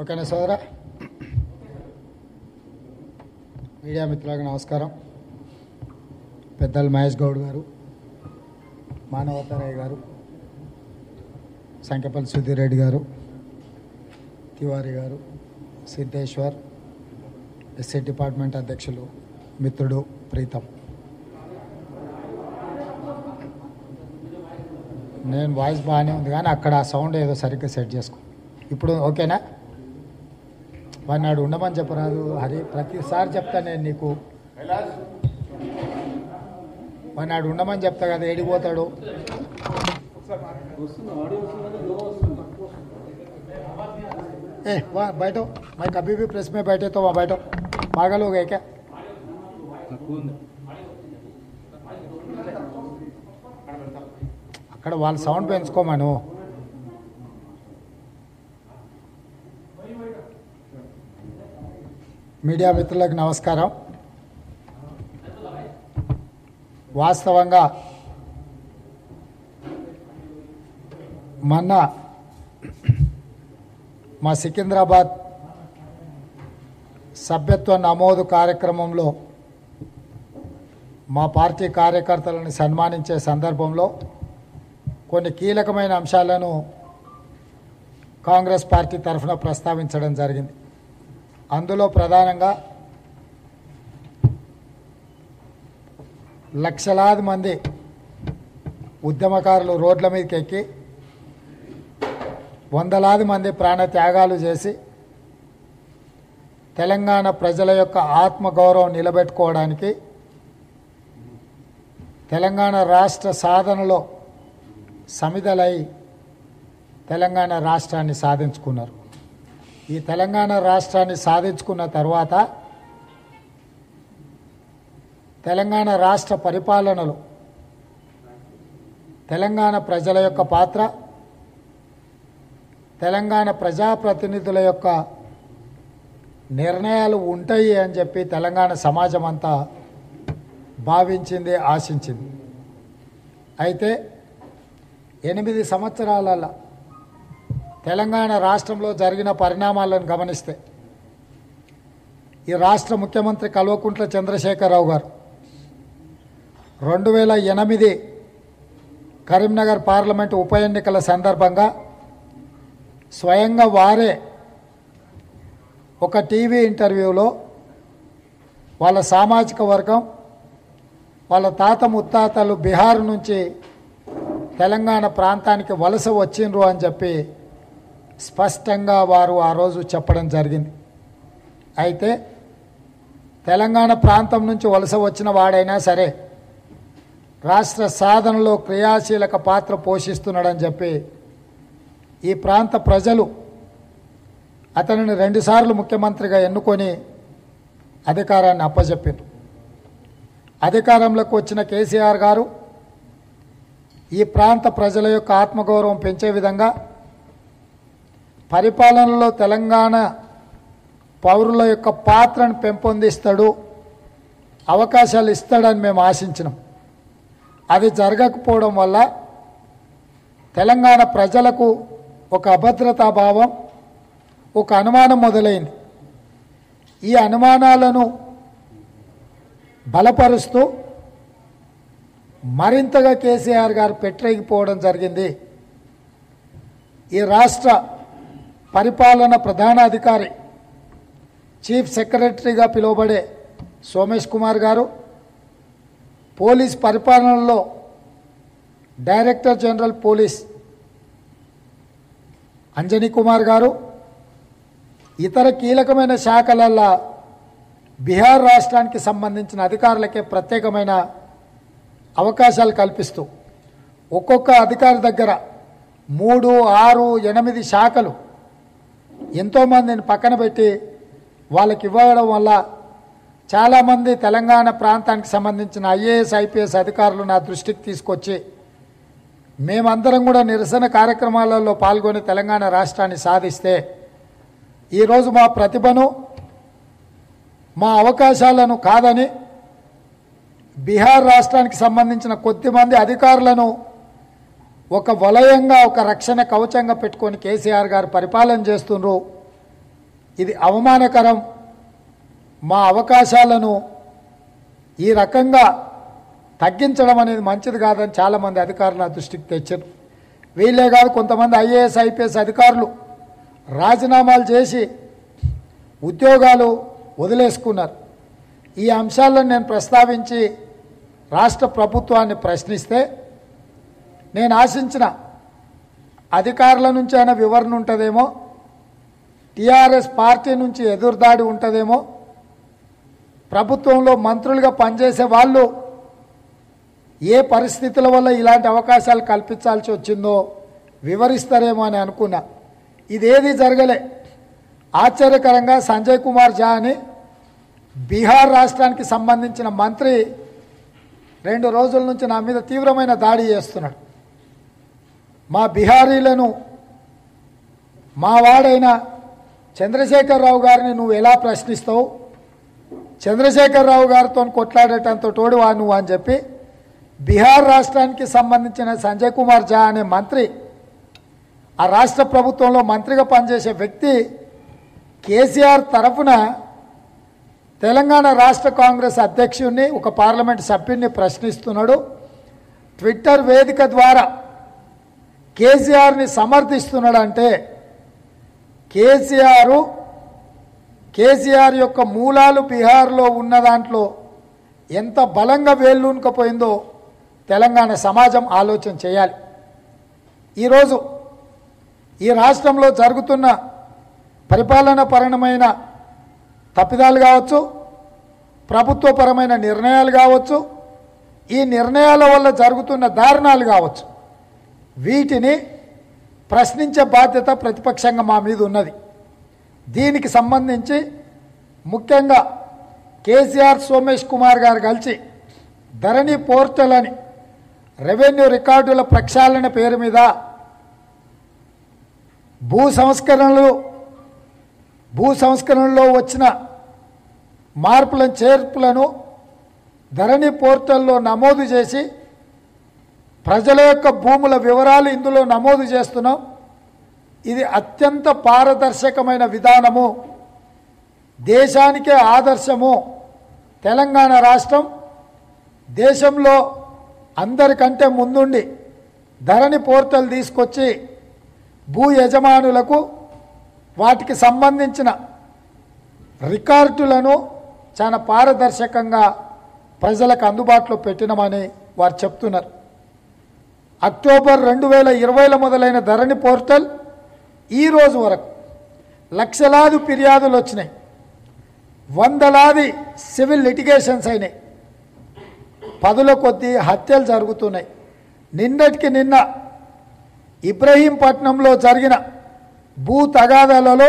ఓకేనా సోదరా? మీడియా మిత్రులకు నమస్కారం. పెద్దలు మహేష్ గౌడ్ గారు, మానవతారాయ్ గారు, సంఖ్యపల్లి సుధీర్ రెడ్డి గారు, తివారీ గారు, సిద్ధేశ్వర్, ఎస్సీ డిపార్ట్మెంట్ అధ్యక్షులు మిత్రుడు ప్రీతం. నేను వాయిస్ బాగానే ఉంది కానీ అక్కడ ఆ సౌండ్ ఏదో సరిగ్గా సెట్ చేసుకో. ఇప్పుడు ఓకేనా? వాడిని నాడు ఉండమని చెప్పరాదు హరి, ప్రతిసారి చెప్తా నేను నీకు. వాడిని నాడు ఉండమని చెప్తా కదా, ఏడిపోతాడు. ए वाह बैठो, मैं कभी भी प्रेस में बैठे तो वहाँ बैठो. पागल हो गए क्या? అక్కడ వాళ్ళ సౌండ్ పెంచుకోమను. మీడియా మిత్రులకు నమస్కారం. వాస్తవంగా మొన్న మా సికింద్రాబాద్ సభ్యత్వ నమోదు కార్యక్రమంలో మా పార్టీ కార్యకర్తలను సన్మానించే సందర్భంలో కొన్ని కీలకమైన అంశాలను కాంగ్రెస్ పార్టీ తరఫున ప్రస్తావించడం జరిగింది. అందులో ప్రధానంగా లక్షలాది మంది ఉద్యమకారులు రోడ్ల మీదకి ఎక్కి వందలాది మంది ప్రాణత్యాగాలు చేసి తెలంగాణ ప్రజల యొక్క ఆత్మగౌరవం నిలబెట్టుకోవడానికి తెలంగాణ రాష్ట్ర సాధనలో సమిధలై తెలంగాణ రాష్ట్రాన్ని సాధించుకున్నారు. ఈ తెలంగాణ రాష్ట్రాన్ని సాధించుకున్న తర్వాత తెలంగాణ రాష్ట్ర పరిపాలనలో తెలంగాణ ప్రజల యొక్క పాత్ర, తెలంగాణ ప్రజాప్రతినిధుల యొక్క నిర్ణయాలు ఉంటాయి అని చెప్పి తెలంగాణ సమాజం అంతా భావించింది, ఆశించింది. అయితే 8 సంవత్సరాల తెలంగాణ రాష్ట్రంలో జరిగిన పరిణామాలను గమనిస్తే ఈ రాష్ట్ర ముఖ్యమంత్రి కల్వకుంట్ల చంద్రశేఖరరావు గారు 2008 కరీంనగర్ పార్లమెంటు ఉప ఎన్నికల సందర్భంగా స్వయంగా వారే ఒక టీవీ ఇంటర్వ్యూలో వాళ్ళ సామాజిక వర్గం, వాళ్ళ తాత ముత్తాతలు బీహార్ నుంచి తెలంగాణ ప్రాంతానికి వలస వచ్చిండ్రు అని చెప్పి స్పష్టంగా వారు ఆ రోజు చెప్పడం జరిగింది. అయితే తెలంగాణ ప్రాంతం నుంచి వలస వచ్చిన వాడైనా సరే రాష్ట్ర సాధనలో క్రియాశీలక పాత్ర పోషిస్తున్నాడని చెప్పి ఈ ప్రాంత ప్రజలు అతనిని 2 సార్లు ముఖ్యమంత్రిగా ఎన్నుకొని అధికారాన్ని అప్పచెప్పారు. అధికారంలోకి వచ్చిన కేసీఆర్ గారు ఈ ప్రాంత ప్రజల యొక్క ఆత్మగౌరవం పెంచే విధంగా పరిపాలనలో తెలంగాణ పౌరుల యొక్క పాత్రను పెంపొందిస్తాడు, అవకాశాలు ఇస్తాడని మేము ఆశించినాం. అది జరగకపోవడం వల్ల తెలంగాణ ప్రజలకు ఒక అభద్రతా భావం, ఒక అనుమానం మొదలైంది. ఈ అనుమానాలను బలపరుస్తూ మరింతగా కేసీఆర్ గారు పెట్టరేగిపోవడం జరిగింది. ఈ రాష్ట్ర పరిపాలన ప్రధానాధికారి, చీఫ్ సెక్రటరీగా పిలువబడే సోమేష్ కుమార్ గారు, పోలీస్ పరిపాలనలో director general police Anjani Kumar గారు, ఇతర కీలకమైన శాఖలల్లో బీహార్ రాష్ట్రానికి సంబంధించిన అధికారులకే ప్రత్యేకమైన అవకాశాలు కల్పిస్తూ ఒక్కొక్క అధికారి దగ్గర 3, 6, 8 శాఖలు ఎంతోమందిని పక్కన పెట్టి వాళ్ళకి ఇవ్వడం వల్ల చాలామంది తెలంగాణ ప్రాంతానికి సంబంధించిన ఐఏఎస్, ఐపీఎస్ అధికారులు నా దృష్టికి తీసుకొచ్చి మేమందరం కూడా నిరసన కార్యక్రమాలలో పాల్గొని తెలంగాణ రాష్ట్రాన్ని సాధిస్తే ఈరోజు మా ప్రతిభను, మా అవకాశాలను కాదని బీహార్ రాష్ట్రానికి సంబంధించిన కొద్దిమంది అధికారులను ఒక వలయంగా, ఒక రక్షణ కవచంగా పెట్టుకొని కేసీఆర్ గారు పరిపాలన చేస్తున్నారు. ఇది అవమానకరం. మా అవకాశాలను ఈ రకంగా తగ్గించడం అనేది మంచిది కాదని చాలామంది అధికారుల దృష్టికి తెచ్చారు. వీళ్ళే కాదు, కొంతమంది ఐఏఎస్ ఐపీఎస్ అధికారులు రాజీనామాలు చేసి ఉద్యోగాలు వదిలేసుకున్నారు. ఈ అంశాలను నేను ప్రస్తావించి రాష్ట్ర ప్రభుత్వాన్ని ప్రశ్నిస్తే నేను ఆశించిన అధికారుల నుంచి అయినా వివరణ ఉంటుందేమో, టీఆర్ఎస్ పార్టీ నుంచి ఎదురుదాడి ఉంటుందేమో, ప్రభుత్వంలో మంత్రులుగా పనిచేసే వాళ్ళు ఏ పరిస్థితుల వల్ల ఇలాంటి అవకాశాలు కల్పించాల్సి వచ్చిందో వివరిస్తారేమో అని అనుకున్నా. ఇదేది జరగలే. ఆశ్చర్యకరంగా సంజయ్ కుమార్ ఝా అని బీహార్ రాష్ట్రానికి సంబంధించిన మంత్రి 2 రోజుల నుంచి నా మీద తీవ్రమైన దాడి చేస్తున్నాడు. మా బిహారీలను, మా వాడైన చంద్రశేఖరరావు గారిని నువ్వు ఎలా ప్రశ్నిస్తావు, చంద్రశేఖరరావు గారితో కొట్లాడేటంత తోడువా నువ్వు అని చెప్పి బీహార్ రాష్ట్రానికి సంబంధించిన సంజయ్ కుమార్ ఝా అనే మంత్రి, ఆ రాష్ట్ర ప్రభుత్వంలో మంత్రిగా పనిచేసే వ్యక్తి కేసీఆర్ తరఫున తెలంగాణ రాష్ట్ర కాంగ్రెస్ అధ్యక్షుడిని, ఒక పార్లమెంట్ సభ్యుడిని ప్రశ్నిస్తున్నాడు. ట్విట్టర్ వేదిక ద్వారా కేసీఆర్ని సమర్థిస్తున్నాడంటే కేసీఆర్ యొక్క మూలాలు బీహార్లో ఉన్న దాంట్లో ఎంత బలంగా వేళ్ళూనుకపోయిందో తెలంగాణ సమాజం ఆలోచన చేయాలి. ఈరోజు ఈ రాష్ట్రంలో జరుగుతున్న పరిపాలనాపరమైన తప్పిదాలు కావచ్చు, ప్రభుత్వపరమైన నిర్ణయాలు కావచ్చు, ఈ నిర్ణయాల వల్ల జరుగుతున్న దారుణాలు కావచ్చు, వీటిని ప్రశ్నించే బాధ్యత ప్రతిపక్షంగా మా మీద ఉన్నది. దీనికి సంబంధించి ముఖ్యంగా కేసీఆర్ సోమేష్ కుమార్ గారు కలిసి ధరణి పోర్టల్ అని రెవెన్యూ రికార్డుల ప్రక్షాళన పేరు మీద భూ సంస్కరణలో వచ్చిన మార్పులను చేర్పులను ధరణి పోర్టల్లో నమోదు చేసి ప్రజల యొక్క భూముల వివరాలు ఇందులో నమోదు చేస్తున్నాం. ఇది అత్యంత పారదర్శకమైన విధానము, దేశానికే ఆదర్శము. తెలంగాణ రాష్ట్రం దేశంలో అందరికంటే ముందుండి ధరణి పోర్టల్ తీసుకొచ్చి భూ యజమానులకు వాటికి సంబంధించిన రికార్డులను చాలా పారదర్శకంగా ప్రజలకు అందుబాటులో పెట్టినామని వారు చెప్తున్నారు. అక్టోబర్ 2020లో మొదలైన ధరణి పోర్టల్ ఈ రోజు వరకు లక్షలాది ఫిర్యాదులు వచ్చినాయి, వందలాది సివిల్ లిటిగేషన్స్ అయినాయి, పదుల కొద్దీ హత్యలు జరుగుతున్నాయి. నిన్నటికి నిన్న ఇబ్రహీంపట్నంలో జరిగిన భూ తగాదాలలో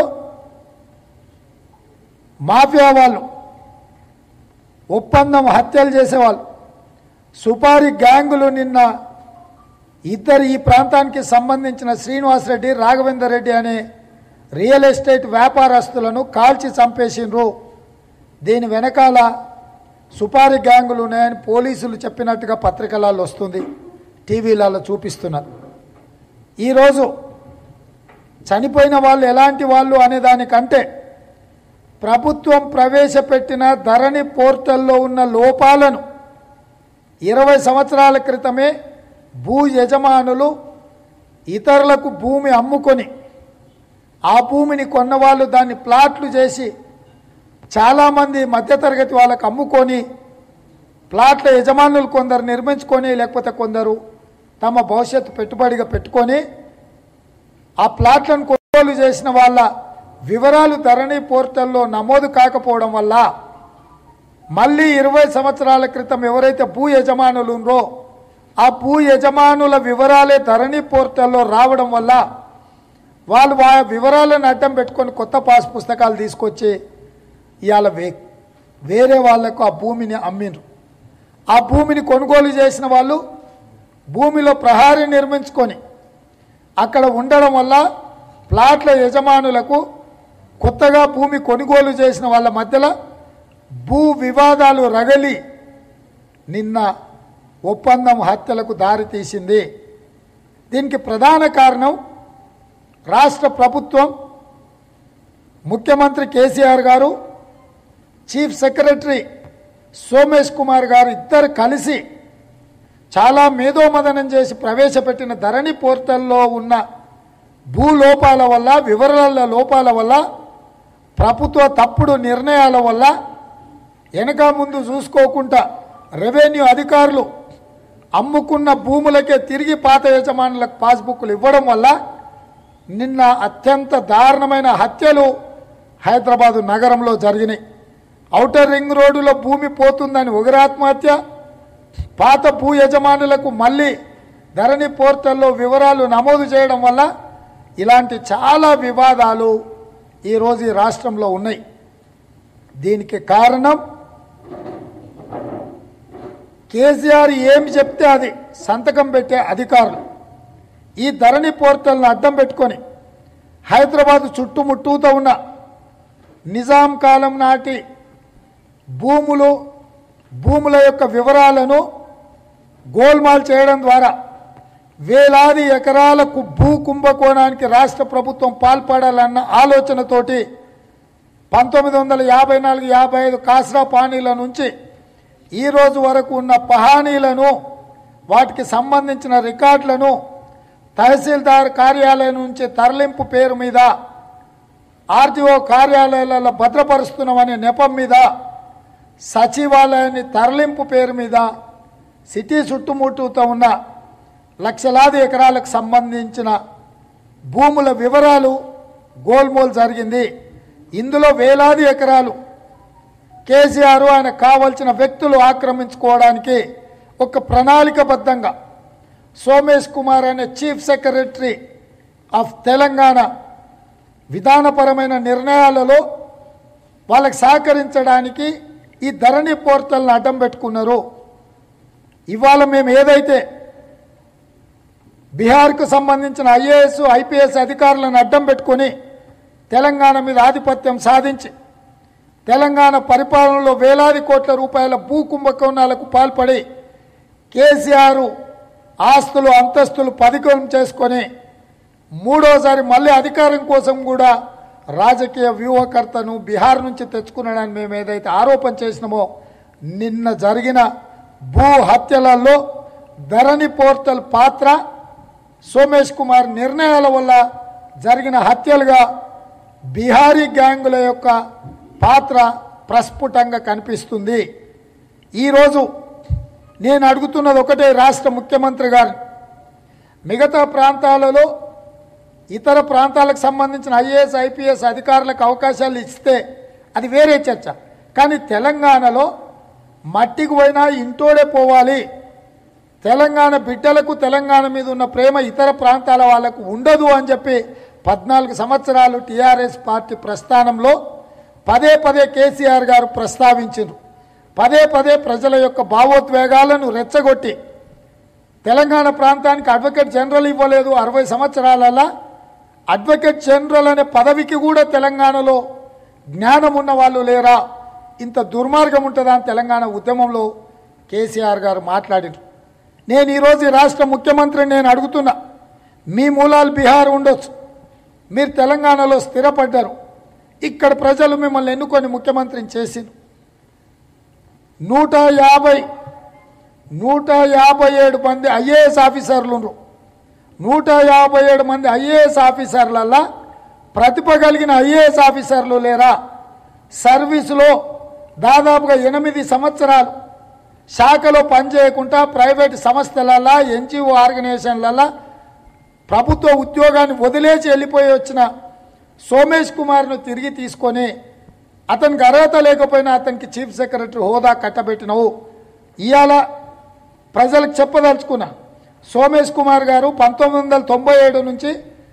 మాఫియా వాళ్ళు, ఒప్పందం హత్యలు చేసేవాళ్ళు, సుపారీ గ్యాంగులు నిన్న ఇద్దరు ఈ ప్రాంతానికి సంబంధించిన శ్రీనివాసరెడ్డి, రాఘవేందర్ రెడ్డి అనే రియల్ ఎస్టేట్ వ్యాపారస్తులను కాల్చి చంపేసిండ్రు. దీని వెనకాల సుపారీ గ్యాంగులు ఉన్నాయని పోలీసులు చెప్పినట్టుగా పత్రికలలో వస్తుంది, టీవీలలో చూపిస్తున్నారు. ఈరోజు చనిపోయిన వాళ్ళు ఎలాంటి వాళ్ళు అనే దానికంటే ప్రభుత్వం ప్రవేశపెట్టిన ధరణి పోర్టల్లో ఉన్న లోపాలను 20 సంవత్సరాల క్రితమే భూ యజమానులు ఇతరులకు భూమి అమ్ముకొని ఆ భూమిని కొన్నవాళ్ళు దాన్ని ప్లాట్లు చేసి చాలామంది మధ్యతరగతి వాళ్ళకు అమ్ముకొని ప్లాట్ల యజమానులు కొందరు నిర్మించుకొని, లేకపోతే కొందరు తమ భవిష్యత్తు పెట్టుబడిగా పెట్టుకొని ఆ ప్లాట్లను కొనుగోలు చేసిన వాళ్ళ వివరాలు ధరణి పోర్టల్లో నమోదు కాకపోవడం వల్ల మళ్ళీ 20 సంవత్సరాల క్రితం ఎవరైతే భూ యజమానులు ఉన్నారో ఆ భూ యజమానుల వివరాలే ధరణి పోర్టల్లో రావడం వల్ల వాళ్ళు ఆ వివరాలను అడ్డం పెట్టుకొని కొత్త పాస్ పుస్తకాలు తీసుకొచ్చి ఇవాళ వేరే వాళ్లకు ఆ భూమిని అమ్మిండ్రు. ఆ భూమిని కొనుగోలు చేసిన వాళ్ళు భూమిలో ప్రహారీ నిర్మించుకొని అక్కడ ఉండడం వల్ల ప్లాట్ల యజమానులకు కొత్తగా భూమి కొనుగోలు చేసిన వాళ్ళ మధ్యలో భూ వివాదాలు రగలి నిన్న ఒప్పందం హత్యలకు దారితీసింది. దీనికి ప్రధాన కారణం రాష్ట్ర ప్రభుత్వం ముఖ్యమంత్రి కేసీఆర్ గారు, చీఫ్ సెక్రటరీ సోమేష్ కుమార్ గారు ఇద్దరు కలిసి చాలా మేధోమదనం చేసి ప్రవేశపెట్టిన ధరణి పోర్టల్లో ఉన్న భూలోపాల వల్ల, వివరాల లోపాల వల్ల, ప్రభుత్వ తప్పుడు నిర్ణయాల వల్ల వెనక ముందు చూసుకోకుండా రెవెన్యూ అధికారులు అమ్ముకున్న భూములకే తిరిగి పాత యజమానులకు పాస్బుక్లు ఇవ్వడం వల్ల నిన్న అత్యంత దారుణమైన హత్యలు హైదరాబాదు నగరంలో జరిగినాయి. ఔటర్ రింగ్ రోడ్డులో భూమి పోతుందని ఒకరి ఆత్మహత్య, పాత భూ యజమానులకు మళ్ళీ ధరణి పోర్టల్లో వివరాలు నమోదు చేయడం వల్ల ఇలాంటి చాలా వివాదాలు ఈరోజు ఈ రాష్ట్రంలో ఉన్నాయి. దీనికి కారణం కేసీఆర్ ఏమి చెప్తే అది సంతకం పెట్టే అధికారులు. ఈ ధరణి పోర్టల్ను అడ్డం పెట్టుకొని హైదరాబాద్ చుట్టుముట్టూతో ఉన్న నిజాం కాలం నాటి భూముల యొక్క వివరాలను గోల్మాల్ చేయడం ద్వారా వేలాది ఎకరాలకు భూ కుంభకోణానికి రాష్ట్ర ప్రభుత్వం పాల్పడాలన్న ఆలోచనతోటి 1954-55 కాస్రా పానీల నుంచి ఈ రోజు వరకు ఉన్న పహానీలను, వాటికి సంబంధించిన రికార్డులను తహసీల్దార్ కార్యాలయం నుంచి తరలింపు పేరు మీద ఆర్టీఓ కార్యాలయాలలో భద్రపరుస్తున్నామనే నెపం మీద సచివాలయాన్ని తరలింపు పేరు మీద సిటీ చుట్టుముట్టూతో ఉన్న లక్షలాది ఎకరాలకు సంబంధించిన భూముల వివరాలు గోల్మోల్ జరిగింది. ఇందులో వేలాది ఎకరాలు కేసీఆర్ ఆయన కావలసిన వ్యక్తులు ఆక్రమించుకోవడానికి ఒక ప్రణాళికబద్ధంగా సోమేష్ కుమార్ అనే చీఫ్ సెక్రటరీ ఆఫ్ తెలంగాణ విధానపరమైన నిర్ణయాలలో వాళ్ళకి సహకరించడానికి ఈ ధరణి పోర్టల్ని అడ్డం పెట్టుకున్నారు. ఇవాళ మేము ఏదైతే బీహార్కు సంబంధించిన ఐఏఎస్, ఐపీఎస్ అధికారులను అడ్డం పెట్టుకొని తెలంగాణ మీద ఆధిపత్యం సాధించి తెలంగాణ పరిపాలనలో వేలాది కోట్ల రూపాయల భూ కుంభకోణాలకు పాల్పడి కేసీఆర్ ఆస్తులు అంతస్తులు పదికం చేసుకొని మూడోసారి మళ్ళీ అధికారం కోసం కూడా రాజకీయ వ్యూహకర్తను బీహార్ నుంచి తెచ్చుకున్నాడని మేము ఏదైతే ఆరోపణ చేసినామో, నిన్న జరిగిన భూ హత్యలలో ధరణి పోర్టల్ పాత్ర, సోమేష్ కుమార్ నిర్ణయాల వల్ల జరిగిన హత్యలుగా బీహారీ గ్యాంగుల యొక్క పాత్ర ప్రస్ఫుటంగా కనిపిస్తుంది. ఈరోజు నేను అడుగుతున్నది ఒకటే, రాష్ట్ర ముఖ్యమంత్రి గారు మిగతా ప్రాంతాలలో ఇతర ప్రాంతాలకు సంబంధించిన ఐఏఎస్, ఐపీఎస్ అధికారులకు అవకాశాలు ఇస్తే అది వేరే చర్చ. కానీ తెలంగాణలో మట్టికి పోయినా ఇంటోడే పోవాలి, తెలంగాణ బిడ్డలకు తెలంగాణ మీద ఉన్న ప్రేమ ఇతర ప్రాంతాల వాళ్ళకు ఉండదు అని చెప్పి 14 సంవత్సరాలు టీఆర్ఎస్ పార్టీ ప్రస్థానంలో పదే పదే కేసీఆర్ గారు ప్రస్తావించారు. పదే పదే ప్రజల యొక్క భావోద్వేగాలను రెచ్చగొట్టి తెలంగాణ ప్రాంతానికి అడ్వకేట్ జనరల్ ఇవ్వలేదు. 60 సంవత్సరాలలో అడ్వకేట్ జనరల్ అనే పదవికి కూడా తెలంగాణలో జ్ఞానం ఉన్న వాళ్ళు లేరా? ఇంత దుర్మార్గం ఉంటుందా అని తెలంగాణ ఉద్యమంలో కేసీఆర్ గారు మాట్లాడారు. నేను ఈరోజు ఈ రాష్ట్ర ముఖ్యమంత్రిని నేను అడుగుతున్నా, మీ మూలాలు బీహార్ ఉండొచ్చు, మీరు తెలంగాణలో స్థిరపడ్డారు, ఇక్కడ ప్రజలు మిమ్మల్ని ఎన్నుకొని ముఖ్యమంత్రిని చేసింది. 157 మంది ఐఏఎస్ ఆఫీసర్లు ఉన్నారు. 157 మంది ఐఏఎస్ ఆఫీసర్లల్లా ప్రతిభ కలిగిన ఐఏఎస్ ఆఫీసర్లు లేరా? సర్వీసులో దాదాపుగా 8 సంవత్సరాలు శాఖలో పనిచేయకుండా ప్రైవేట్ సంస్థలల్లా, ఎన్జిఓ ఆర్గనైజేషన్లల్లా ప్రభుత్వ ఉద్యోగాన్ని వదిలేసి వెళ్ళిపోయి వచ్చిన సోమేష్ కుమార్ను తిరిగి తీసుకొని అతనికి అర్హత లేకపోయినా అతనికి చీఫ్ సెక్రటరీ హోదా కట్టబెట్టినవు. ఇవాళ ప్రజలకు చెప్పదలుచుకున్నా, సోమేష్ కుమార్ గారు 1997 నుంచి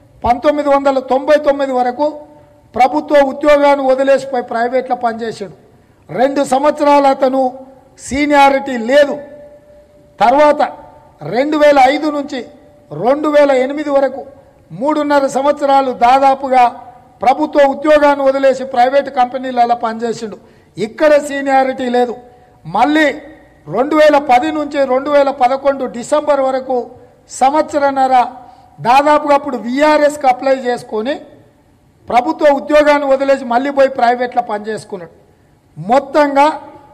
1999 వరకు ప్రభుత్వ ఉద్యోగాన్ని వదిలేసిపోయి ప్రైవేట్లో పనిచేసాడు. 2 సంవత్సరాలు అతను సీనియారిటీ లేదు. తర్వాత 2005 నుంచి 2008 వరకు 3.5 సంవత్సరాలు దాదాపుగా ప్రభుత్వ ఉద్యోగాన్ని వదిలేసి ప్రైవేట్ కంపెనీలలో పనిచేసిండు. ఇక్కడ సీనియారిటీ లేదు. మళ్ళీ 2010 నుంచి 2011 డిసెంబర్ వరకు సంవత్సరన్నర దాదాపుగా అప్పుడు వీఆర్ఎస్కి అప్లై చేసుకొని ప్రభుత్వ ఉద్యోగాన్ని వదిలేసి మళ్ళీ పోయి ప్రైవేట్లో పనిచేసుకున్నాడు. మొత్తంగా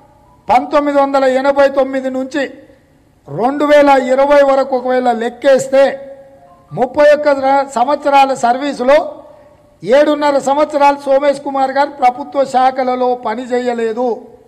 1989 నుంచి 2020 వరకు ఒకవేళ లెక్కేస్తే 31 సంవత్సరాల సర్వీసులో 7.5 సంవత్సరాలు సోమేష్ కుమార్ గారు ప్రభుత్వ శాఖలలో పని చేయలేదు.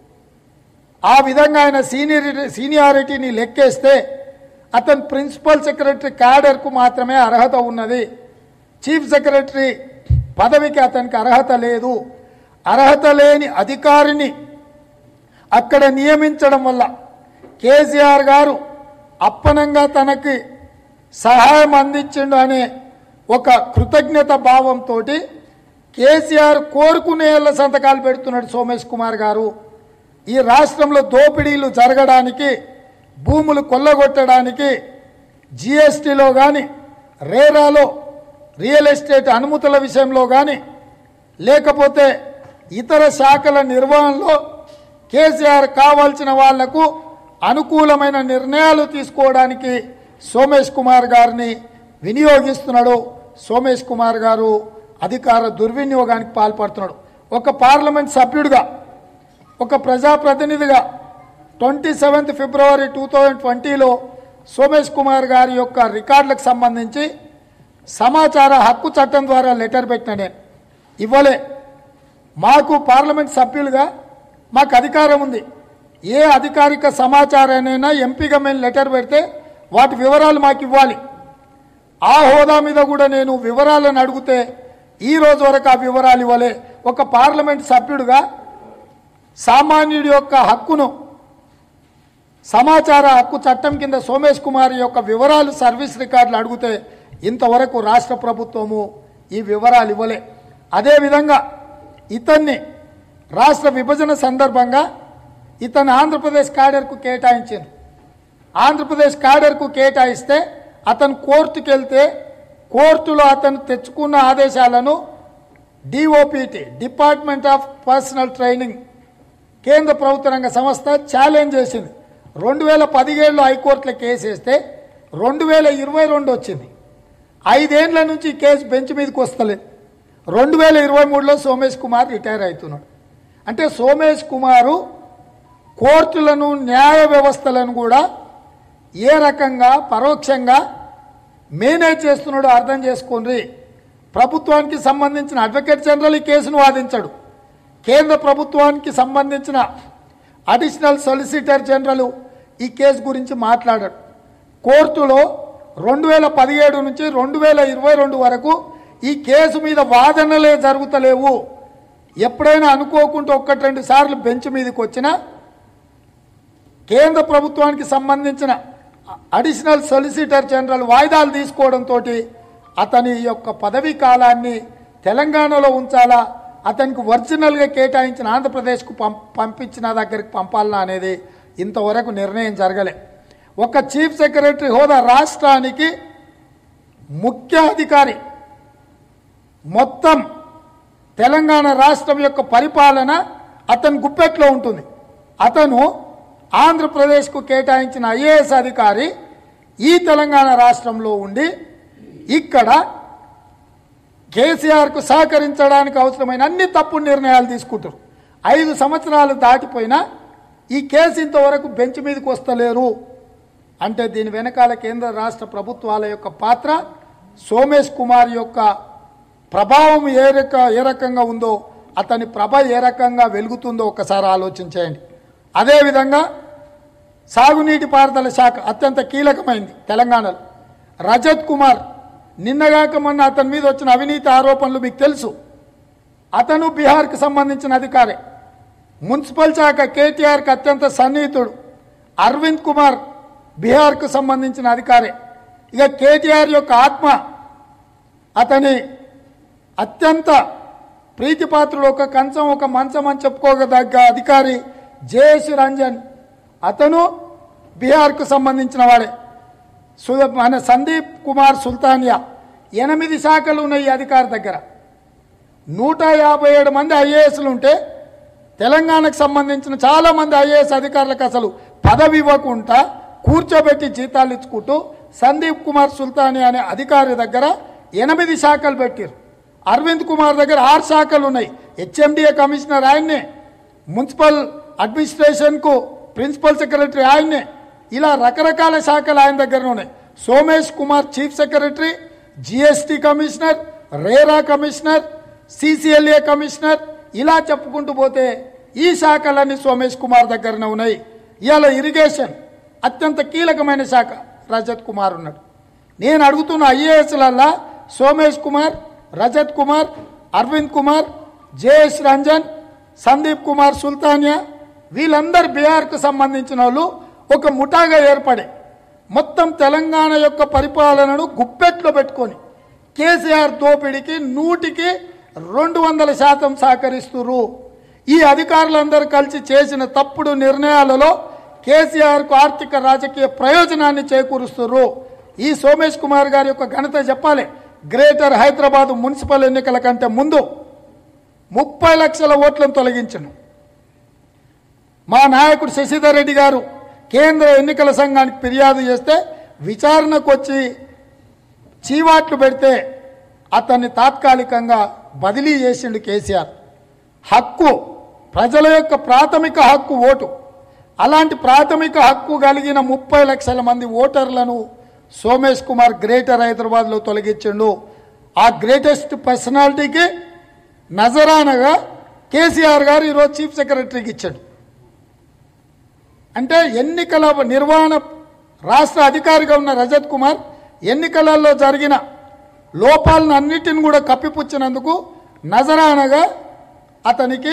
ఆ విధంగా ఆయన సీనియారిటీని లెక్కేస్తే అతను ప్రిన్సిపల్ సెక్రటరీ క్యాడర్కు మాత్రమే అర్హత ఉన్నది. చీఫ్ సెక్రటరీ పదవికి అతనికి అర్హత లేదు. అర్హత లేని అధికారిని అక్కడ నియమించడం వల్ల కేసీఆర్ గారు అప్పనంగా తనకి సహాయం అందించిండు అనే ఒక కృతజ్ఞత భావంతో కేసీఆర్ కోరుకునేళ్ళ సంతకాలు పెడుతున్నాడు సోమేష్ కుమార్ గారు. ఈ రాష్ట్రంలో దోపిడీలు జరగడానికి, భూములు కొల్లగొట్టడానికి, జిఎస్టీలో కానీ, రేరాలో రియల్ ఎస్టేట్ అనుమతుల విషయంలో కానీ, లేకపోతే ఇతర శాఖల నిర్వహణలో కేసీఆర్ కావాల్సిన వాళ్లకు అనుకూలమైన నిర్ణయాలు తీసుకోవడానికి సోమేష్ కుమార్ గారిని వినియోగిస్తున్నాడు. సోమేష్ కుమార్ గారు అధికార దుర్వినియోగానికి పాల్పడుతున్నాడు. ఒక పార్లమెంట్ సభ్యుడిగా, ఒక ప్రజాప్రతినిధిగా 27 ఫిబ్రవరి 2020లో సోమేష్ కుమార్ గారి యొక్క రికార్డులకు సంబంధించి సమాచార హక్కు చట్టం ద్వారా లెటర్ పెట్టిన నేను ఇవ్వలే. మాకు పార్లమెంట్ సభ్యులుగా మాకు అధికారం ఉంది. ఏ అధికారిక సమాచారానైనా ఎంపీగా మేము లెటర్ పెడితే వాటి వివరాలు మాకు ఇవ్వాలి. ఆ హోదా మీద కూడా నేను వివరాలను అడిగితే ఈ రోజు వరకు ఆ వివరాలు ఇవ్వలే. ఒక పార్లమెంట్ సభ్యుడిగా సామాన్యుడి యొక్క హక్కును సమాచార హక్కు చట్టం కింద సోమేష్ కుమార్ యొక్క వివరాలు సర్వీస్ రికార్డులు అడిగితే ఇంతవరకు రాష్ట్ర ప్రభుత్వము ఈ వివరాలు ఇవ్వలే. అదేవిధంగా ఇతన్ని రాష్ట్ర విభజన సందర్భంగా ఇతను ఆంధ్రప్రదేశ్ క్యాడర్కు కేటాయించారు. ఆంధ్రప్రదేశ్ క్యాడర్కు కేటాయిస్తే అతను కోర్టుకు వెళ్తే కోర్టులో అతను తెచ్చుకున్న ఆదేశాలను DOPT, department of personnel training, కేంద్ర ప్రభుత్వ రంగ సంస్థ ఛాలెంజ్ చేసింది. 2017లో హైకోర్టులో కేసు వేస్తే 2022 వచ్చింది. 5 ఏళ్ల నుంచి కేసు బెంచ్ మీదకి వస్తలేదు. 2023లో సోమేష్ కుమార్ రిటైర్ అవుతున్నాడు. అంటే సోమేష్ కుమారు కోర్టులను, న్యాయ వ్యవస్థలను కూడా ఏ రకంగా పరోక్షంగా మేనేజ్ చేస్తున్నాడో అర్థం చేసుకోండి. ప్రభుత్వానికి సంబంధించిన అడ్వకేట్ జనరల్ ఈ కేసును వాదించాడు. కేంద్ర ప్రభుత్వానికి సంబంధించిన అడిషనల్ సొలిసిటర్ జనరల్ ఈ కేసు గురించి మాట్లాడాడు. కోర్టులో 2017 నుంచి 2022 వరకు ఈ కేసు మీద వాదనలే జరుగుతలేవు. ఎప్పుడైనా అనుకోకుండా 1-2 సార్లు బెంచ్ మీదకి వచ్చినా కేంద్ర ప్రభుత్వానికి సంబంధించిన అడిషనల్ సొలిసిటర్ జనరల్ వాయిదాలు తీసుకోవడంతో అతని యొక్క పదవీ కాలాన్ని తెలంగాణలో ఉంచాలా, అతనికి ఒరిజినల్గా కేటాయించిన ఆంధ్రప్రదేశ్కు పంపించిన దగ్గరికి పంపాలనా అనేది ఇంతవరకు నిర్ణయం జరగలే. ఒక చీఫ్ సెక్రటరీ హోదా రాష్ట్రానికి ముఖ్య అధికారి, మొత్తం తెలంగాణ రాష్ట్రం యొక్క పరిపాలన అతని గుప్పెట్లో ఉంటుంది. అతను ఆంధ్రప్రదేశ్కు కేటాయించిన ఐఏఎస్ అధికారి ఈ తెలంగాణ రాష్ట్రంలో ఉండి ఇక్కడ కేసీఆర్కు సహకరించడానికి అవసరమైన అన్ని తప్పుడు నిర్ణయాలు తీసుకుంటారు. 5 సంవత్సరాలు దాటిపోయినా ఈ కేసు ఇంతవరకు బెంచ్ మీదకి వస్తలేరు. అంటే దీని వెనకాల కేంద్ర రాష్ట్ర ప్రభుత్వాల యొక్క పాత్ర, సోమేష్ కుమార్ యొక్క ప్రభావం ఏ రకంగా ఉందో, అతని ప్రభ ఏ రకంగా వెలుగుతుందో ఒకసారి ఆలోచించేయండి. అదేవిధంగా సాగునీటి పారుదల శాఖ అత్యంత కీలకమైంది తెలంగాణలో. రజత్ కుమార్ నిన్నగాక మొన్న అతని మీద వచ్చిన అవినీతి ఆరోపణలు మీకు తెలుసు. అతను బీహార్కి సంబంధించిన అధికారి. మున్సిపల్ శాఖ కేటీఆర్కి అత్యంత సన్నిహితుడు. అరవింద్ కుమార్ బీహార్కు సంబంధించిన అధికారి. ఇక కేటీఆర్ యొక్క ఆత్మ, అతని అత్యంత ప్రీతిపాత్రుడు, ఒక కంచం ఒక మంచం అని చెప్పుకోదగ్గ అధికారి జేఎస్ రంజన్, అతను బీహార్కు సంబంధించిన వాడే. మన సందీప్ కుమార్ సుల్తానియా 8 శాఖలు ఉన్నాయి ఈ అధికారి దగ్గర. 157 మంది ఐఏఎస్లు ఉంటే తెలంగాణకు సంబంధించిన చాలామంది ఐఏఎస్ అధికారులకు అసలు పదవి ఇవ్వకుండా కూర్చోబెట్టి జీతాలు ఇచ్చుకుంటూ సందీప్ కుమార్ సుల్తానియా అనే అధికారి దగ్గర 8 శాఖలు పెట్టారు. అరవింద్ కుమార్ దగ్గర 6 శాఖలు ఉన్నాయి. హెచ్ఎండిఏ కమిషనర్ ఆయన్నే, మున్సిపల్ అడ్మినిస్ట్రేషన్కు ప్రిన్సిపల్ సెక్రటరీ ఆయన్నే, ఇలా రకరకాల శాఖలు ఆయన దగ్గర ఉన్నాయి. Somesh Kumar chief secretary, GST commissioner, RERA commissioner, CCLA commissioner, ఇలా చెప్పుకుంటూ పోతే ఈ శాఖలన్నీ సోమేష్ కుమార్ దగ్గరనే ఉన్నాయి. ఇవాళ ఇరిగేషన్ అత్యంత కీలకమైన శాఖ రజత్ కుమార్ ఉన్నాడు. నేను అడుగుతున్న ఐఏఎస్లల్లా సోమేష్ కుమార్, రజత్ కుమార్, అరవింద్ కుమార్, జేఎస్ రంజన్, సందీప్ కుమార్ సుల్తానియా, వీళ్ళందరూ బీహార్కు సంబంధించిన వాళ్ళు ఒక ముఠాగా ఏర్పడి మొత్తం తెలంగాణ యొక్క పరిపాలనను గుప్పెట్లో పెట్టుకొని కేసీఆర్ దోపిడీకి 100% సహకరిస్తున్నారు. ఈ అధికారులందరూ కలిసి చేసిన తప్పుడు నిర్ణయాలలో కేసీఆర్కు ఆర్థిక రాజకీయ ప్రయోజనాన్ని చేకూరుస్తున్నారు. ఈ సోమేష్ కుమార్ గారి యొక్క ఘనత చెప్పాలి. గ్రేటర్ హైదరాబాద్ మున్సిపల్ ఎన్నికల కంటే ముందు 30 లక్షల ఓట్లను తొలగించను. మా నాయకుడు శశిధర్ రెడ్డి గారు కేంద్ర ఎన్నికల సంఘానికి ఫిర్యాదు చేస్తే విచారణకు వచ్చి చీవాట్లు పెడితే అతన్ని తాత్కాలికంగా బదిలీ చేసిండు కేసీఆర్. హక్కు, ప్రజల యొక్క ప్రాథమిక హక్కు ఓటు. అలాంటి ప్రాథమిక హక్కు కలిగిన 30 లక్షల మంది ఓటర్లను సోమేష్ కుమార్ గ్రేటర్ హైదరాబాద్లో తొలగించిండు. ఆ గ్రేటెస్ట్ పర్సనాలిటీకి నజరానగా కేసీఆర్ గారు ఈరోజు చీఫ్ సెక్రటరీకి ఇచ్చాడు. అంటే ఎన్నికల నిర్వహణ రాష్ట్ర అధికారిగా ఉన్న రజత్ కుమార్ ఎన్నికలలో జరిగిన లోపాలను అన్నిటిని కూడా కప్పిపుచ్చినందుకు నజరానగా అతనికి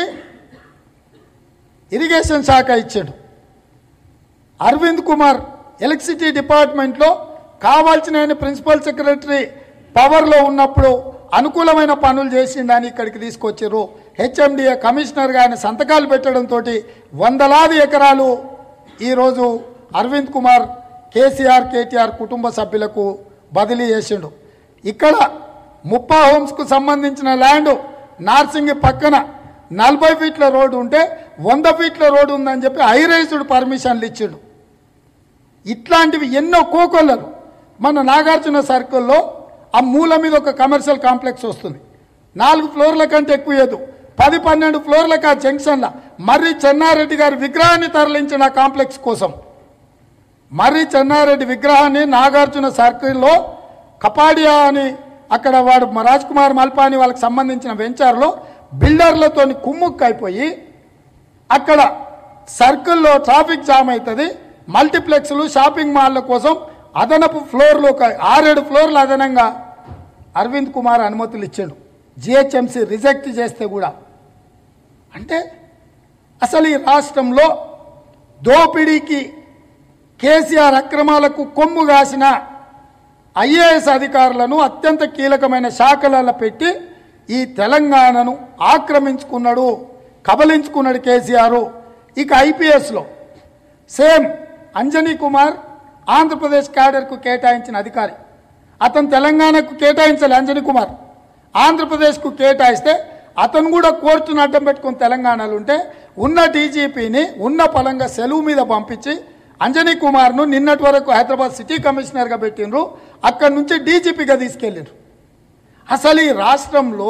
ఇరిగేషన్ శాఖ ఇచ్చాడు. అరవింద్ కుమార్ ఎలక్ట్రిసిటీ డిపార్ట్మెంట్లో కావాల్సిన ప్రిన్సిపల్ సెక్రటరీ పవర్లో ఉన్నప్పుడు అనుకూలమైన పనులు చేసిందని ఇక్కడికి తీసుకొచ్చారు. హెచ్ఎండిఏ కమిషనర్గా ఆయన సంతకాలు పెట్టడంతో వందలాది ఎకరాలు ఈరోజు అరవింద్ కుమార్ కేసీఆర్ కేటీఆర్ కుటుంబ సభ్యులకు బదిలీ చేసిండు. ఇక్కడ ముప్పా హోమ్స్కు సంబంధించిన ల్యాండ్ నార్సింగి పక్కన 40 ఫీట్ల రోడ్డు ఉంటే 100 ఫీట్ల రోడ్డు ఉందని చెప్పి హైరైజ్డ్ పర్మిషన్లు ఇచ్చిండు. ఇట్లాంటివి ఎన్నో కోకొల్లలు. మన నాగార్జున సర్కిల్లో ఆ మూల మీద ఒక కమర్షియల్ కాంప్లెక్స్ వస్తుంది. 4 ఫ్లోర్ల కంటే ఎక్కువ లేదు. 10-12 ఫ్లోర్లకు ఆ జంక్షన్లో మర్రి చెన్నారెడ్డి గారి విగ్రహాన్ని తరలించిన కాంప్లెక్స్ కోసం మర్రి చెన్నారెడ్డి విగ్రహాన్ని నాగార్జున సర్కిల్లో కపాడియా అని అక్కడ వాడు రాజ్ కుమార్ మల్పాని వాళ్ళకి సంబంధించిన వెంచర్లో బిల్డర్లతో కుమ్ముక్కు అయిపోయి అక్కడ సర్కిల్లో ట్రాఫిక్ జామ్ అవుతుంది. మల్టీప్లెక్స్లు షాపింగ్ మాల్ల కోసం అదనపు ఫ్లోర్లు 6-7 ఫ్లోర్లు అదనంగా అరవింద్ కుమార్ అనుమతులు ఇచ్చాడు. జిహెచ్ఎంసీ రిజెక్ట్ చేస్తే కూడా. అంటే అసలు ఈ రాష్ట్రంలో దోపిడీకి కేసీఆర్ అక్రమాలకు కొమ్ము కాసిన ఐఏఎస్ అధికారులను అత్యంత కీలకమైన శాఖలలో పెట్టి ఈ తెలంగాణను ఆక్రమించుకున్నాడు, కబలించుకున్నాడు కేసీఆర్. ఇక ఐపీఎస్లో సేమ్ అంజనీ కుమార్ ఆంధ్రప్రదేశ్ క్యాడర్కు కేటాయించిన అధికారి. అతను తెలంగాణకు కేటాయించాలి. అంజనీ కుమార్ ఆంధ్రప్రదేశ్కు కేటాయిస్తే అతను కూడా కోర్టును అడ్డం పెట్టుకుని తెలంగాణలో ఉంటే ఉన్న డీజీపీని ఉన్న పలంగా సెలవు మీద పంపించి అంజనీ కుమార్ను నిన్నటి వరకు హైదరాబాద్ సిటీ కమిషనర్గా పెట్టినరు. అక్కడి నుంచి డీజీపీగా తీసుకెళ్ళారు. అసలు ఈ రాష్ట్రంలో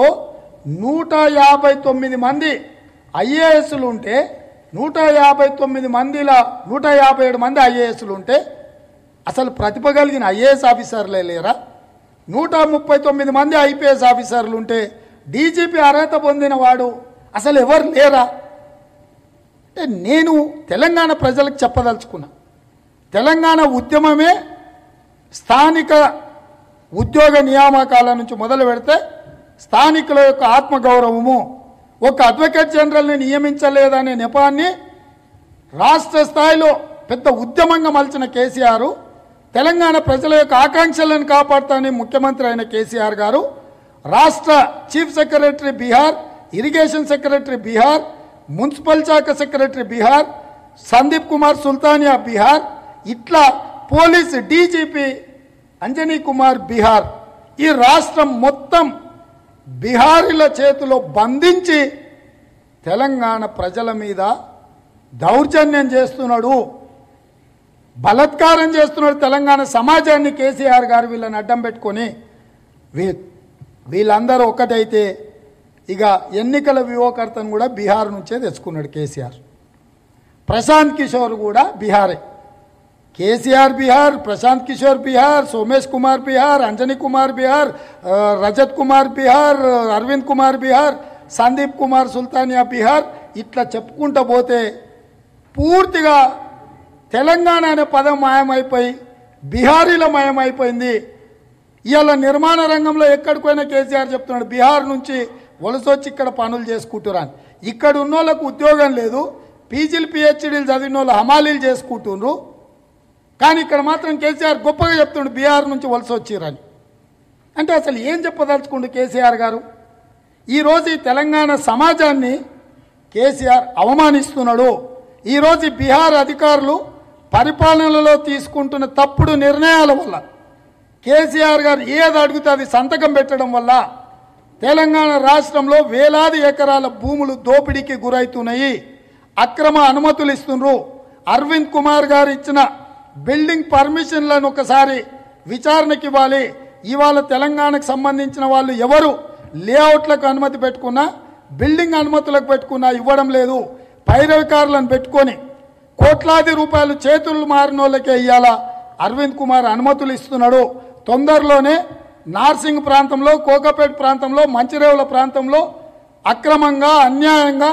159 మంది ఐఏఎస్లు ఉంటే 159 మందిలో 157 మంది ఐఏఎస్లు ఉంటే అసలు ప్రతిభ కలిగిన ఐఏఎస్ ఆఫీసర్లే లేరా? 139 మంది ఐపీఎస్ ఆఫీసర్లు ఉంటే డీజీపీ అర్హత పొందిన వాడు అసలు ఎవరు లేరా? అంటే నేను తెలంగాణ ప్రజలకు చెప్పదలుచుకున్నా, తెలంగాణ ఉద్యమమే స్థానిక ఉద్యోగ నియామకాల నుంచి మొదలు పెడితే స్థానికుల యొక్క ఆత్మగౌరవము, ఒక అడ్వకేట్ జనరల్ని నియమించలేదనే నెపాన్ని రాష్ట్ర స్థాయిలో పెద్ద ఉద్యమంగా మలిచిన కేసీఆర్, తెలంగాణ ప్రజల యొక్క ఆకాంక్షలను కాపాడుతానని ముఖ్యమంత్రి అయిన కేసీఆర్ గారు రాష్ట్ర chief secretary Bihar, irrigation secretary Bihar, municipal శాఖ సెక్రటరీ బీహార్, సందీప్ కుమార్ సుల్తానియా బీహార్, ఇట్లా పోలీస్ డీజీపీ అంజనీ కుమార్ బీహార్, ఈ రాష్ట్రం మొత్తం బీహారీల చేతిలో బంధించి తెలంగాణ ప్రజల మీద దౌర్జన్యం చేస్తున్నాడు, బలత్కారం చేస్తున్నాడు. తెలంగాణ సమాజాన్ని కేసీఆర్ గారు వీళ్ళని అడ్డం పెట్టుకొని వీళ్ళందరూ ఒక్కటైతే ఇక ఎన్నికల వ్యూహకర్తను కూడా బీహార్ నుంచే తెచ్చుకున్నాడు కేసీఆర్. ప్రశాంత్ కిషోర్ కూడా బీహారే. కేసీఆర్ బీహార్, ప్రశాంత్ కిషోర్ బీహార్, సోమేష్ కుమార్ బీహార్, అంజనీ కుమార్ బీహార్, రజత్ కుమార్ బీహార్, అరవింద్ కుమార్ బీహార్, సందీప్ కుమార్ సుల్తానియా బీహార్, ఇట్లా చెప్పుకుంటూ పోతే పూర్తిగా తెలంగాణ అనే పదం మాయమైపోయి బీహారీల మయమైపోయింది. ఇవాళ నిర్మాణ రంగంలో ఎక్కడికైనా కేసీఆర్ చెప్తున్నాడు బీహార్ నుంచి వలసొచ్చి ఇక్కడ పనులు చేసుకుంటున్నాను. ఇక్కడ ఉన్న వాళ్ళకు ఉద్యోగం లేదు, పీజీలు పిహెచ్డీలు చదివిన వాళ్ళు హమాలీలు చేసుకుంటున్నారు. కానీ ఇక్కడ మాత్రం కేసీఆర్ గొప్పగా చెప్తుండు బీహార్ నుంచి వలస వచ్చిరని. అంటే అసలు ఏం చెప్పదలుచుకుండు కేసీఆర్ గారు? ఈరోజు ఈ తెలంగాణ సమాజాన్ని కేసీఆర్ అవమానిస్తున్నాడు. ఈరోజు ఈ బీహార్ అధికారులు పరిపాలనలో తీసుకుంటున్న తప్పుడు నిర్ణయాల వల్ల కేసీఆర్ గారు ఏది అడిగితే అది సంతకం పెట్టడం వల్ల తెలంగాణ రాష్ట్రంలో వేలాది ఎకరాల భూములు దోపిడీకి గురవుతున్నాయి. అక్రమ అనుమతులు ఇస్తున్నారు. అరవింద్ కుమార్ గారు ఇచ్చిన బిల్డింగ్ పర్మిషన్లను ఒకసారి విచారణకి ఇవ్వాలి. ఇవాళ తెలంగాణకు సంబంధించిన వాళ్ళు ఎవరు లేఅవుట్లకు అనుమతి పెట్టుకున్నా, బిల్డింగ్ అనుమతులకు పెట్టుకున్నా ఇవ్వడం లేదు. పైరవికారులను పెట్టుకొని కోట్లాది రూపాయలు చేతులు మారిన వాళ్ళకే ఇవ్వాల అరవింద్ కుమార్ అనుమతులు ఇస్తున్నాడు. తొందరలోనే నార్సింగ్ ప్రాంతంలో, కోకపేట ప్రాంతంలో, మంచిరేవుల ప్రాంతంలో అక్రమంగా అన్యాయంగా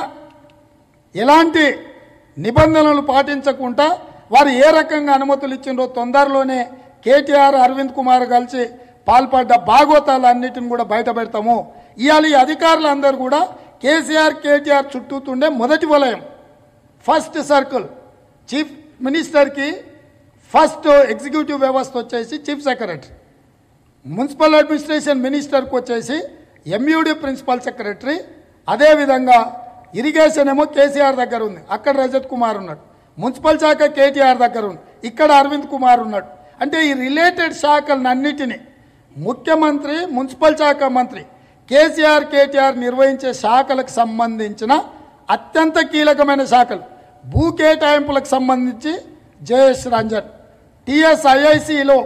ఎలాంటి నిబంధనలు పాటించకుండా వారు ఏ రకంగా అనుమతులు ఇచ్చిండ్రో తొందరలోనే కేటీఆర్ అరవింద్ కుమార్ కలిసి పాల్పడ్డ భాగవతాలన్నిటిని కూడా బయట పెడతాము. ఇవాళ ఈ అధికారులందరూ కూడా కేసీఆర్ కేటీఆర్ చుట్టూతుండే మొదటి వలయం, ఫస్ట్ సర్కిల్. చీఫ్ మినిస్టర్కి ఫస్ట్ ఎగ్జిక్యూటివ్ వ్యవస్థ వచ్చేసి చీఫ్ సెక్రటరీ, మున్సిపల్ అడ్మినిస్ట్రేషన్ మినిస్టర్కి వచ్చేసి ఎంయూడి ప్రిన్సిపల్ సెక్రటరీ, అదేవిధంగా ఇరిగేషన్ ఏమో కేసీఆర్ దగ్గర ఉంది, అక్కడ రజత్ కుమార్ ఉన్నాడు. మున్సిపల్ శాఖ కేటీఆర్ దగ్గర ఉంది, ఇక్కడ అరవింద్ కుమార్ ఉన్నాడు. అంటే ఈ రిలేటెడ్ శాఖలన్నిటినీ ముఖ్యమంత్రి, మున్సిపల్ శాఖ మంత్రి కేసీఆర్ కేటీఆర్ నిర్వహించే శాఖలకు సంబంధించిన అత్యంత కీలకమైన శాఖలు. భూ కేటాయింపులకు సంబంధించి జయేష్ రంజన్, టీఎస్ఐఐసిలో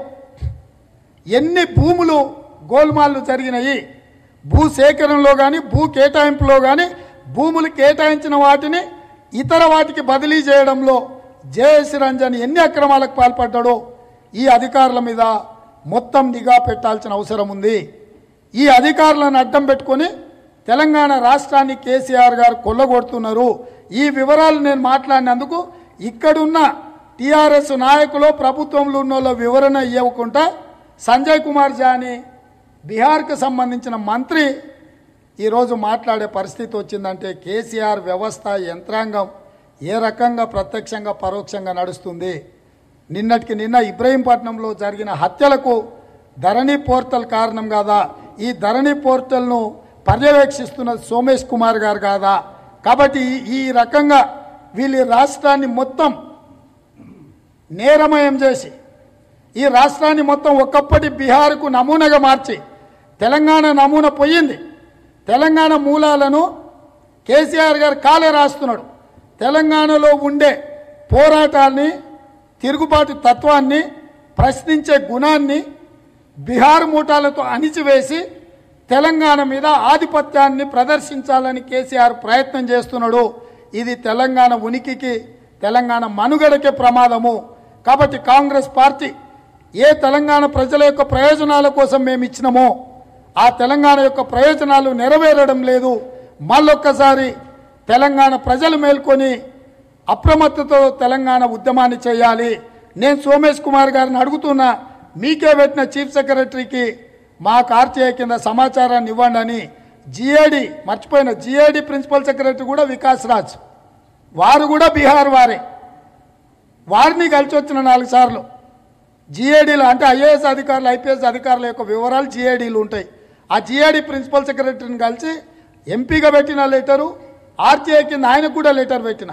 ఎన్ని భూములు గోల్మాల్లు జరిగినాయి, భూ సేకరణలో కానీ భూ కేటాయింపులో కానీ భూములు కేటాయించిన వాటిని ఇతర వాటికి బదిలీ చేయడంలో జయేష్ రంజన్ ఎన్ని అక్రమాలకు పాల్పడ్డాడో ఈ అధికారుల మీద మొత్తం నిఘా పెట్టాల్సిన అవసరం ఉంది. ఈ అధికారులను అడ్డం పెట్టుకొని తెలంగాణ రాష్ట్రాన్ని కేసీఆర్ గారు కొల్లగొడుతున్నారు. ఈ వివరాలు నేను మాట్లాడినందుకు ఇక్కడున్న టీఆర్ఎస్ నాయకులు, ప్రభుత్వంలో ఉన్న వివరణ ఇవ్వకుండా సంజయ్ కుమార్ జాని బీహార్కు సంబంధించిన మంత్రి ఈరోజు మాట్లాడే పరిస్థితి వచ్చిందంటే కేసీఆర్ వ్యవస్థ యంత్రాంగం ఏ రకంగా ప్రత్యక్షంగా పరోక్షంగా నడుస్తుంది. నిన్నటికి నిన్న ఇబ్రహీంపట్నంలో జరిగిన హత్యలకు ధరణి పోర్టల్ కారణం కాదా? ఈ ధరణి పోర్టల్ను పర్యవేక్షిస్తున్న సోమేష్ కుమార్ గారు కాదా? కాబట్టి ఈ రకంగా వీళ్ళు రాష్ట్రాన్ని మొత్తం నేరమయం చేసి ఈ రాష్ట్రాన్ని మొత్తం ఒకప్పటి బీహార్కు నమూనాగా మార్చి తెలంగాణ నమూనా పోయింది. తెలంగాణ మూలాలను కేసీఆర్ గారు కాలే రాస్తున్నాడు. తెలంగాణలో ఉండే పోరాటాన్ని, తిరుగుబాటు తత్వాన్ని, ప్రశ్నించే గుణాన్ని బీహార్ మూటాలతో అణిచివేసి తెలంగాణ మీద ఆధిపత్యాన్ని ప్రదర్శించాలని కేసీఆర్ ప్రయత్నం చేస్తున్నాడు. ఇది తెలంగాణ ఉనికికి, తెలంగాణ మనుగడకే ప్రమాదము. కాబట్టి కాంగ్రెస్ పార్టీ ఏ తెలంగాణ ప్రజల యొక్క ప్రయోజనాల కోసం మేము ఇచ్చినామో ఆ తెలంగాణ యొక్క ప్రయోజనాలు నెరవేరడం లేదు. మళ్ళొక్కసారి తెలంగాణ ప్రజలు మేల్కొని అప్రమత్తతో తెలంగాణ ఉద్యమాన్ని చేయాలి. నేను సోమేష్ కుమార్ గారిని అడుగుతున్నా, మీకే పెట్టిన చీఫ్ సెక్రటరీకి మాకు ఆర్టీఐ కింద సమాచారాన్ని ఇవ్వండి అని. జిఏడి మర్చిపోయిన జిఏడి ప్రిన్సిపల్ సెక్రటరీ కూడా వికాస్ రాజ్, వారు కూడా బీహార్ వారే. వారిని కలిసి వచ్చిన 4 సార్లు జిఏడీలు అంటే ఐఏఎస్ అధికారులు, ఐపీఎస్ అధికారుల యొక్క వివరాలు జిఏడీలు ఉంటాయి. ఆ జిఏడి ప్రిన్సిపల్ సెక్రటరీని కలిసి ఎంపీగా పెట్టిన లెటరు, ఆర్టీఐ కింద ఆయనకు కూడా లెటర్ పెట్టిన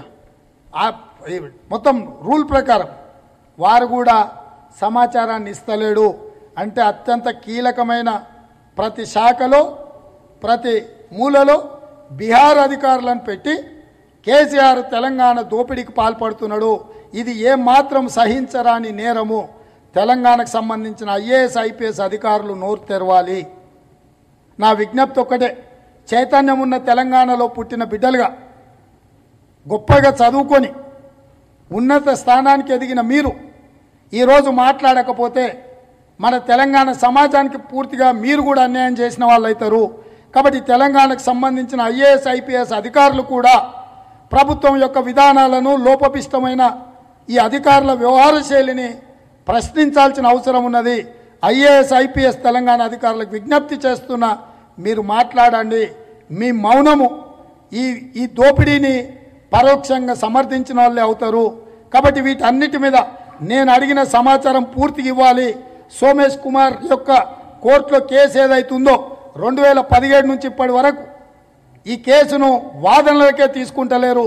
మొత్తం రూల్ ప్రకారం వారు కూడా సమాచారాన్ని ఇస్తలేడు. అంటే అత్యంత కీలకమైన ప్రతి శాఖలో, ప్రతి మూలలో బీహార్ అధికారులను పెట్టి కేసీఆర్ తెలంగాణ దోపిడీకి పాల్పడుతున్నాడు. ఇది ఏమాత్రం సహించరాని నేరము. తెలంగాణకు సంబంధించిన ఐఏఎస్, ఐపీఎస్ అధికారులు నోరు తెరవాలి. నా విజ్ఞప్తి ఒక్కటే, చైతన్యం ఉన్న తెలంగాణలో పుట్టిన బిడ్డలుగా గొప్పగా చదువుకొని ఉన్నత స్థానానికి ఎదిగిన మీరు ఈరోజు మాట్లాడకపోతే మన తెలంగాణ సమాజానికి పూర్తిగా మీరు కూడా అన్యాయం చేసిన వాళ్ళు అవుతారు. కాబట్టి తెలంగాణకు సంబంధించిన ఐఏఎస్ ఐపీఎస్ అధికారులు కూడా ప్రభుత్వం యొక్క విధానాలను, లోపపిష్టమైన ఈ అధికారుల వ్యవహార శైలిని ప్రశ్నించాల్సిన అవసరం ఉన్నది. ఐఏఎస్ ఐపీఎస్ తెలంగాణ అధికారులకు విజ్ఞప్తి చేస్తున్నా, మీరు మాట్లాడండి. మీ మౌనము ఈ దోపిడీని పరోక్షంగా సమర్థించిన వాళ్ళే అవుతారు. కాబట్టి వీటన్నిటి మీద నేను అడిగిన సమాచారం పూర్తిగా ఇవ్వాలి. సోమేష్ కుమార్ యొక్క కోర్టులో కేసు ఏదైతుందో 2017 నుంచి ఇప్పటి వరకు ఈ కేసును వాదనలకే తీసుకుంటలేరు.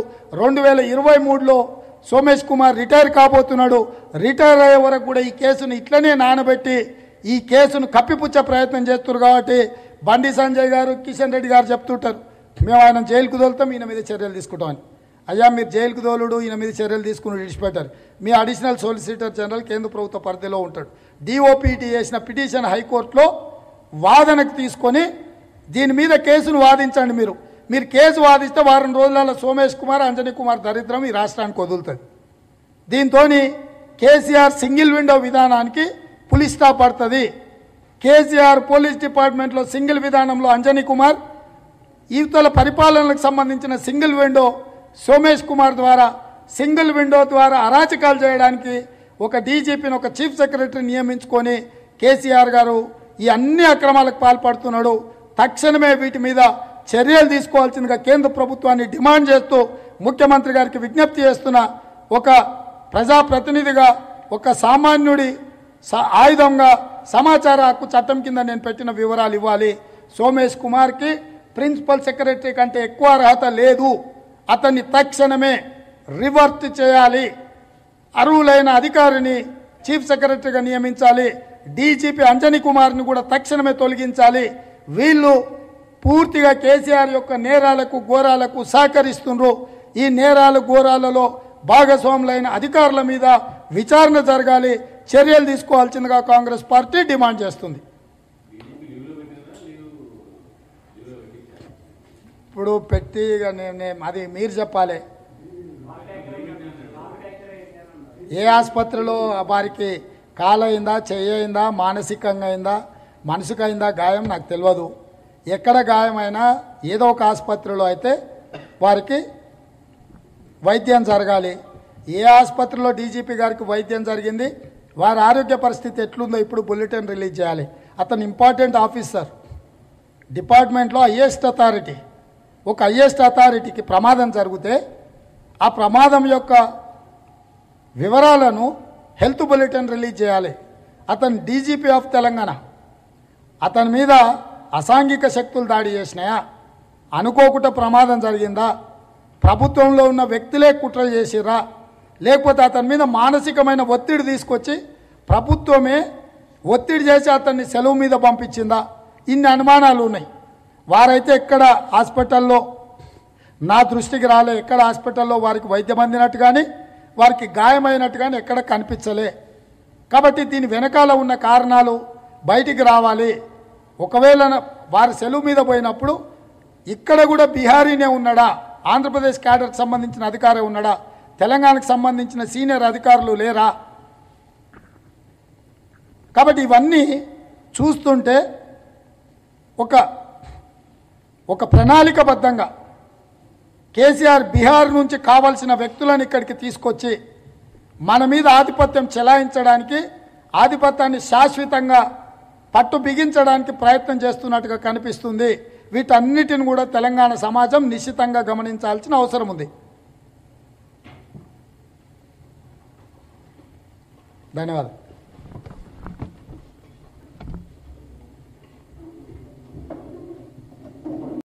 2023లో సోమేష్ కుమార్ రిటైర్ కాబోతున్నాడు. రిటైర్ అయ్యే వరకు కూడా ఈ కేసును ఇట్లనే నానబెట్టి ఈ కేసును కప్పిపుచ్చే ప్రయత్నం చేస్తున్నారు. కాబట్టి బండి సంజయ్ గారు, కిషన్ రెడ్డి గారు చెప్తుంటారు, మేము ఆయన జైలుకు తోలుతాం, ఈయన మీద చర్యలు తీసుకుంటామని. అయ్యా, మీరు జైలుకు తోలుడు, ఈయన మీద చర్యలు తీసుకుని విడిచిపెట్టారు. మీ అడిషనల్ సోలిసిటర్ జనరల్ కేంద్ర ప్రభుత్వ పరిధిలో ఉంటాడు. డిఓపిటి చేసిన పిటిషన్ హైకోర్టులో వాదనకు తీసుకొని దీని మీద కేసును వాదించండి. మీరు కేసు వాదిస్తే వారం రోజులలో సోమేష్ కుమార్, అంజనీ కుమార్ దరిద్రం ఈ రాష్ట్రానికి వదులుతుంది. దీంతో కేసీఆర్ సింగిల్ విండో విధానానికి పులి స్టాప్ పడుతుంది. కేసీఆర్ పోలీస్ డిపార్ట్మెంట్లో సింగిల్ విధానంలో అంజనీ కుమార్, ఈతల పరిపాలనకు సంబంధించిన సింగిల్ విండో సోమేష్ కుమార్ ద్వారా, సింగిల్ విండో ద్వారా అరాచకాలు చేయడానికి ఒక డీజీపీని, ఒక చీఫ్ సెక్రటరీ నియమించుకొని కేసీఆర్ గారు ఈ అన్ని అక్రమాలకు పాల్పడుతున్నాడు. తక్షణమే వీటి మీద చర్యలు తీసుకోవాల్సిందిగా కేంద్ర ప్రభుత్వాన్ని డిమాండ్ చేస్తూ ముఖ్యమంత్రి గారికి విజ్ఞప్తి చేస్తున్న, ఒక ప్రజాప్రతినిధిగా, ఒక సామాన్యుడి ఆయుధంగా సమాచార హక్కు చట్టం కింద నేను పెట్టిన వివరాలు ఇవ్వాలి. సోమేష్ కుమార్కి ప్రిన్సిపల్ సెక్రటరీ కంటే ఎక్కువ అర్హత లేదు. అతన్ని తక్షణమే రివర్ట్ చేయాలి. అర్హులైన అధికారిని చీఫ్ సెక్రటరీగా నియమించాలి. డీజీపీ అంజనీ కుమార్ని కూడా తక్షణమే తొలగించాలి. వీళ్ళు పూర్తిగా కేసీఆర్ యొక్క నేరాలకు, ఘోరాలకు సహకరిస్తున్నారు. ఈ నేరాలు, ఘోరాలలో భాగస్వాములైన అధికారుల మీద విచారణ జరగాలి, చర్యలు తీసుకోవాల్సిందిగా కాంగ్రెస్ పార్టీ డిమాండ్ చేస్తుంది. ఇప్పుడు పెట్టి అది మీరు చెప్పాలి. ఏ ఆసుపత్రిలో వారికి కాలైందా, చెయ్యిందా, మానసికంగా అయిందా, మనసుకు అయిందా గాయం నాకు తెలియదు. ఎక్కడ గాయమైనా ఏదో ఒక ఆసుపత్రిలో అయితే వారికి వైద్యం జరగాలి. ఏ ఆసుపత్రిలో డీజీపీ గారికి వైద్యం జరిగింది, వారి ఆరోగ్య పరిస్థితి ఎట్లుందో ఇప్పుడు బులెటిన్ రిలీజ్ చేయాలి. అతను ఇంపార్టెంట్ ఆఫీసర్, డిపార్ట్మెంట్లో హైయెస్ట్ అథారిటీ. ఒక హైయెస్ట్ అథారిటీకి ప్రమాదం జరిగితే ఆ ప్రమాదం యొక్క వివరాలను హెల్త్ బులెటిన్ రిలీజ్ చేయాలి. అతను డీజీపీ ఆఫ్ తెలంగాణ. అతని మీద అసాంఘిక శక్తులు దాడి చేసినాయా, అనుకోకుండా ప్రమాదం జరిగిందా, ప్రభుత్వంలో ఉన్న వ్యక్తులే కుట్ర చేసిరా, లేకపోతే అతని మీద మానసికమైన ఒత్తిడి తీసుకొచ్చి ప్రభుత్వమే ఒత్తిడి చేసి అతన్ని సెలవు మీద పంపించిందా, ఇన్ని అనుమానాలు ఉన్నాయి. వారైతే ఎక్కడ హాస్పిటల్లో నా దృష్టికి రాలే, ఎక్కడ హాస్పిటల్లో వారికి వైద్యం అందినట్టు కానీ వారికి గాయమైనట్టు కానీ ఎక్కడ కనిపించలే. కాబట్టి దీని వెనకాల ఉన్న కారణాలు బయటికి రావాలి. ఒకవేళ వారి సెలవు మీద పోయినప్పుడు ఇక్కడ కూడా బీహారీనే ఉన్నాడా, ఆంధ్రప్రదేశ్ క్యాడర్కి సంబంధించిన అధికారి ఉన్నాడా, తెలంగాణకు సంబంధించిన సీనియర్ అధికారులు లేరా? కాబట్టి ఇవన్నీ చూస్తుంటే ఒక ప్రణాళికబద్ధంగా కేసీఆర్ బీహార్ నుంచి కావాల్సిన వ్యక్తులను ఇక్కడికి తీసుకొచ్చి మన మీద ఆధిపత్యం చెలాయించడానికి, ఆధిపత్యాన్ని శాశ్వతంగా పట్టు బిగించడానికి ప్రయత్నం చేస్తున్నట్టుగా కనిపిస్తుంది. వీటన్నిటిని కూడా తెలంగాణ సమాజం నిశ్చితంగా గమనించాల్సిన అవసరం ఉంది. ధన్యవాదాలు.